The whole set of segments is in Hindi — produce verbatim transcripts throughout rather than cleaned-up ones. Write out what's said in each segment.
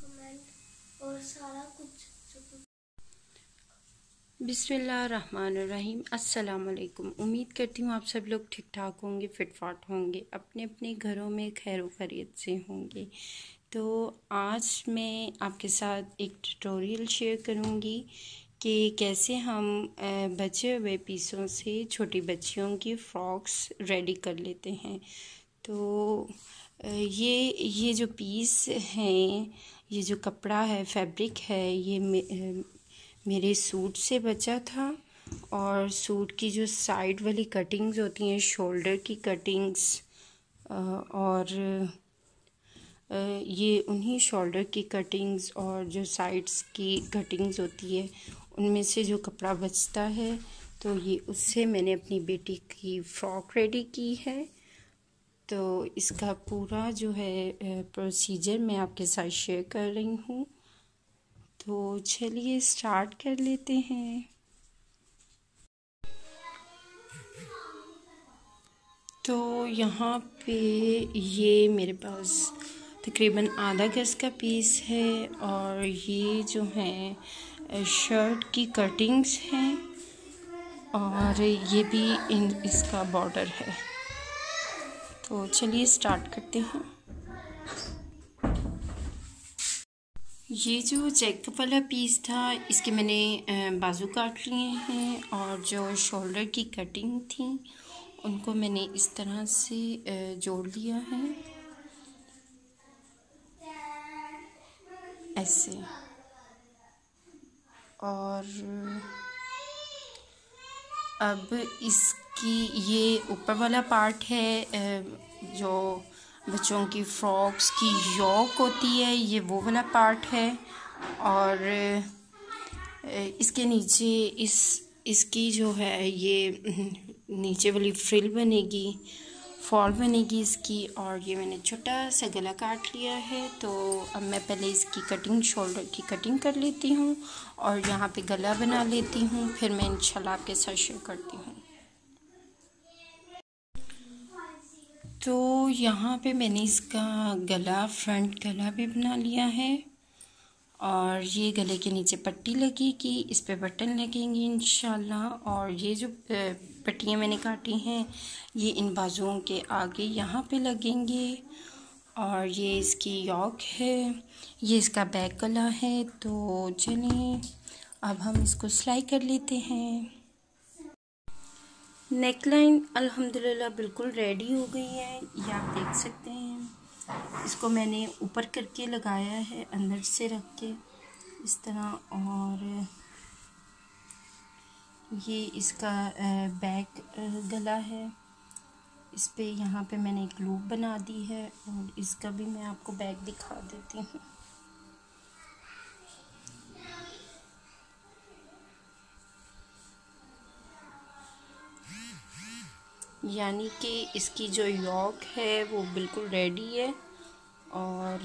कमेंट और सारा कुछ। बिस्मिल्लाहिर्रहमानिर्रहीम। अस्सलाम वालेकुम। उम्मीद करती हूँ आप सब लोग ठीक ठाक होंगे, फिटफाट होंगे, अपने अपने घरों में खैर खैरियत से होंगे। तो आज मैं आपके साथ एक ट्यूटोरियल शेयर करूँगी कि कैसे हम बचे हुए पीसों से छोटी बच्चियों की फ्रॉक्स रेडी कर लेते हैं। तो ये ये जो पीस हैं, ये जो कपड़ा है, फैब्रिक है, ये मे, मेरे सूट से बचा था। और सूट की जो साइड वाली कटिंग्स होती हैं, शोल्डर की कटिंग्स, और ये उन्हीं शोल्डर की कटिंग्स और जो साइड्स की कटिंग्स होती है, उनमें से जो कपड़ा बचता है, तो ये उससे मैंने अपनी बेटी की फ़्रॉक रेडी की है। तो इसका पूरा जो है प्रोसीजर मैं आपके साथ शेयर कर रही हूँ। तो चलिए स्टार्ट कर लेते हैं। तो यहाँ पे ये मेरे पास तकरीबन आधा गज का पीस है और ये जो है शर्ट की कटिंग्स हैं और ये भी इन इसका बॉर्डर है। तो चलिए स्टार्ट करते हैं। ये जो चेकअप वाला पीस था, इसके मैंने बाजू काट लिए हैं और जो शोल्डर की कटिंग थी उनको मैंने इस तरह से जोड़ लिया है, ऐसे। और अब इसकी ये ऊपर वाला पार्ट है, जो बच्चों की फ्रॉक्स की योक होती है, ये वो वाला पार्ट है। और इसके नीचे इस इसकी जो है ये नीचे वाली फ्रिल बनेगी, फॉल बनेगी इसकी। और ये मैंने छोटा सा गला काट लिया है। तो अब मैं पहले इसकी कटिंग, शोल्डर की कटिंग कर लेती हूँ और यहाँ पे गला बना लेती हूँ, फिर मैं इंशाल्लाह आपके साथ शेयर करती हूँ। तो यहाँ पे मैंने इसका गला, फ्रंट गला भी बना लिया है और ये गले के नीचे पट्टी लगेगी, इस पे बटन लगेंगे इंशाल्लाह। और ये जो पट्टियाँ मैंने काटी हैं, ये इन बाजुओं के आगे यहाँ पे लगेंगे। और ये इसकी योक है, ये इसका बैक गला है। तो चलिए अब हम इसको सिलाई कर लेते हैं। नेकलाइन अल्हम्दुलिल्लाह बिल्कुल रेडी हो गई है, ये आप देख सकते हैं। इसको मैंने ऊपर करके लगाया है, अंदर से रख के इस तरह। और ये इसका बैक गला है, इस पे यहाँ पे मैंने एक लूप बना दी है और इसका भी मैं आपको बैक दिखा देती हूँ। यानी कि इसकी जो योक है वो बिल्कुल रेडी है। और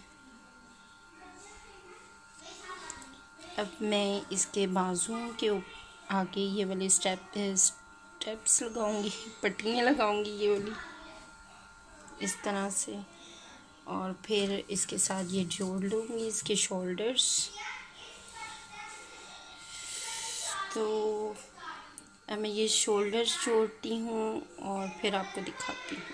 अब मैं इसके बाजुओं के आगे ये वाले स्टेप स्टेप्स लगाऊंगी, पट्टियाँ लगाऊंगी ये वाली, इस तरह से। और फिर इसके साथ ये जोड़ लूँगी इसके शोल्डर्स। तो अब मैं ये शोल्डर्स जोड़ती हूँ और फिर आपको दिखाती हूँ।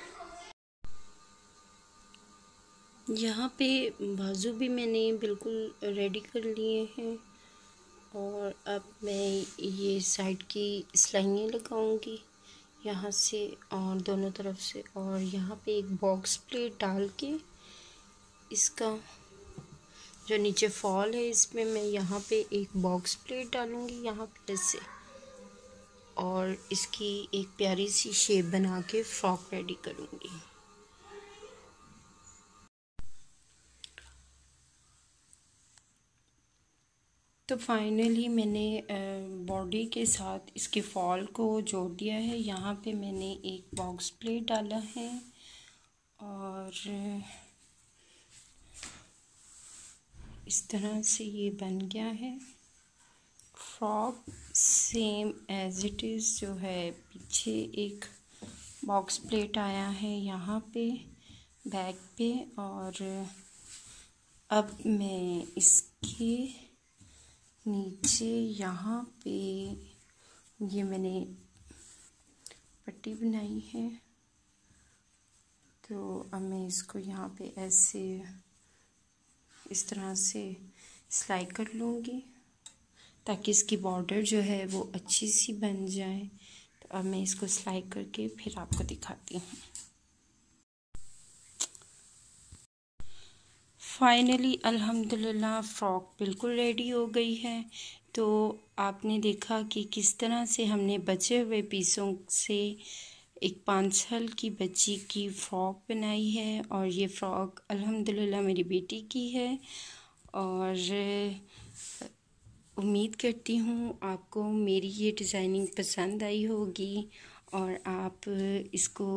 यहाँ पे बाजू भी मैंने बिल्कुल रेडी कर लिए हैं और अब मैं ये साइड की सिलाइयाँ लगाऊंगी यहाँ से और दोनों तरफ से। और यहाँ पे एक बॉक्स प्लेट डाल के इसका जो नीचे फॉल है, इसमें मैं यहाँ पे एक बॉक्स प्लेट डालूँगी यहाँ पे ऐसे, और इसकी एक प्यारी सी शेप बना के फ्रॉक रेडी करूँगी। तो फाइनली मैंने बॉडी के साथ इसके फॉल को जोड़ दिया है। यहाँ पे मैंने एक बॉक्स प्लेट डाला है और इस तरह से ये बन गया है frock, same as it is. जो है पीछे एक बॉक्स प्लेट आया है यहाँ पे बैक पे, और अब मैं इसके नीचे यहाँ पे ये मैंने पट्टी बनाई है, तो अब मैं इसको यहाँ पे ऐसे इस तरह से सिलाई कर लूँगी ताकि इसकी बॉर्डर जो है वो अच्छी सी बन जाए। तो अब मैं इसको सिलाई करके फिर आपको दिखाती हूँ। फाइनली अल्हम्दुलिल्लाह फ़्रॉक बिल्कुल रेडी हो गई है। तो आपने देखा कि किस तरह से हमने बचे हुए पीसों से एक पाँच साल की बच्ची की फ़्रॉक बनाई है, और ये फ़्रॉक अल्हम्दुलिल्लाह मेरी बेटी की है। और उम्मीद करती हूँ आपको मेरी ये डिज़ाइनिंग पसंद आई होगी और आप इसको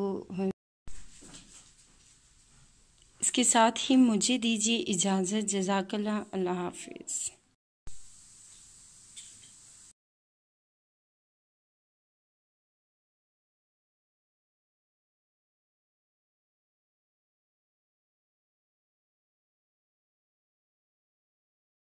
इसके साथ ही मुझे दीजिए इजाज़त। जज़ाकल्लाह, अल्लाह हाफ़िज़।